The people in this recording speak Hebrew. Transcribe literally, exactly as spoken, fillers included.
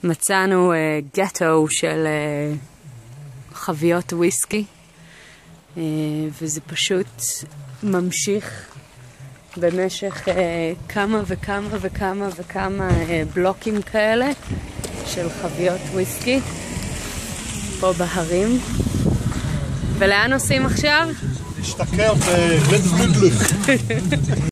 מצאנו uh, גטו של uh, חביות וויסקי, uh, וזה פשוט ממשיך במשך uh, כמה וכמה וכמה וכמה uh, בלוקים כאלה של חביות וויסקי פה בהרים. ולאן נוסעים עכשיו? להשתכר בגלדסבלדלך.